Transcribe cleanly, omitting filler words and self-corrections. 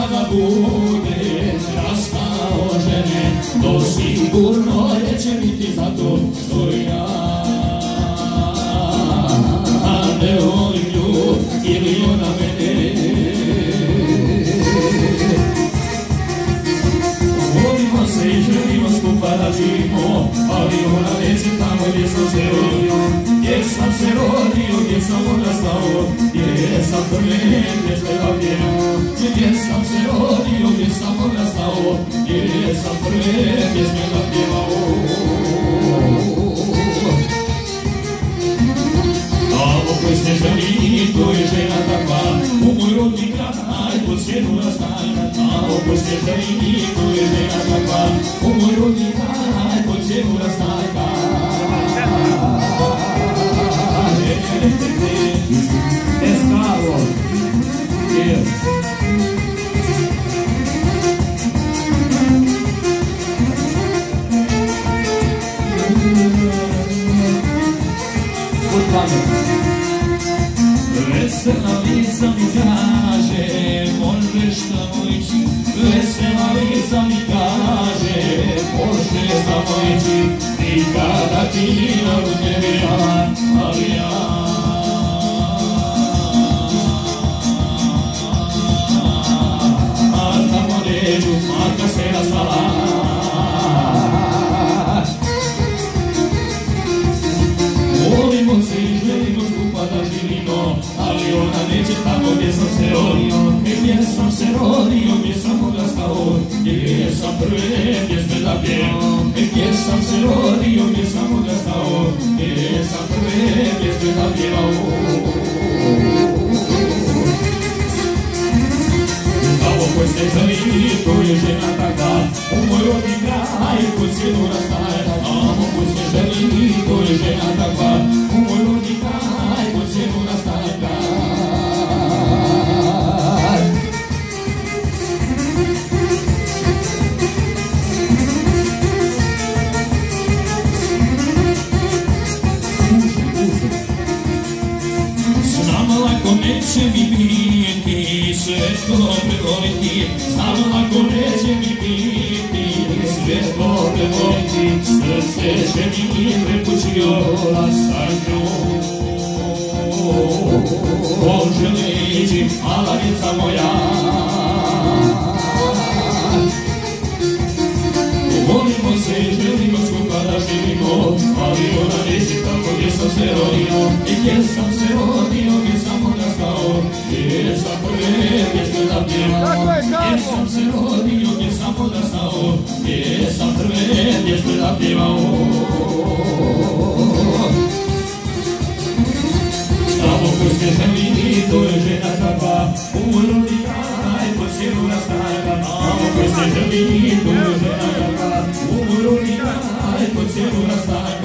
kada bude rastao žene, to sigurno neće biti zato što ja ne volim nju ili ona mene. Volimo se i želimo skupa da živimo, ali ona neće tamo gdje sam se rodio, gdje sam se rodio, gdje sam odrastao, gdje sam prve pjesme napjevao, gdje sam se rodio, gdje sam odrastao, gdje sam prve pjesme napjevao. Tamo koji se želi, to je žena takva, u moj rodni kraj, pod sjenu rastaja. Tamo koji se želi, to je žena takva, u moj rodni kraj, pod sjenu rastaja. Escalo, vesela lica mi kaže, možeš tamo ići. Vesela lica mi kaže, možeš tamo ići. Nikada ti narod ne vjera, ali ja tamo neću, makar se rastala. Volimo se i želimo skupa da živimo, ali ona neće tamo gdje sam se rodio, gdje sam se rodio, gdje sam odrastao, gdje sam prve pjesme napjevao, gdje sam se rodio, gdje sam odrastao, gdje sam prve pjesme napjevao. Tamo koji se želi, to je žena takva, u moj rodni kraj, pod sjenu rastaja. Tamo koji se želi, to je žena takva, u moj rodni kraj, pod sjenu rastaja. S nama lako neće mi biti, sve to prevoliti. S nama lako neće mi biti, sve to prevoliti. Srce će mi prepućio sa njom. Poželeći, malavica moja. Volimo se i želimo skupa da živimo, ali ona neće tamo gdje sam se rodio, gdje sam se rodio, gdje sam odrastao, gdje sam prve pjesme napjevao, gdje sam se rodio, gdje sam odrastao, gdje sam prve pjesme napjevao. Tamo koji se želi, to je žena takva, u moj rodni kraj, pod sjenu rastaja. Tamo koji se želi, to je žena takva, u moj rodni kraj, pod sjenu rastaja.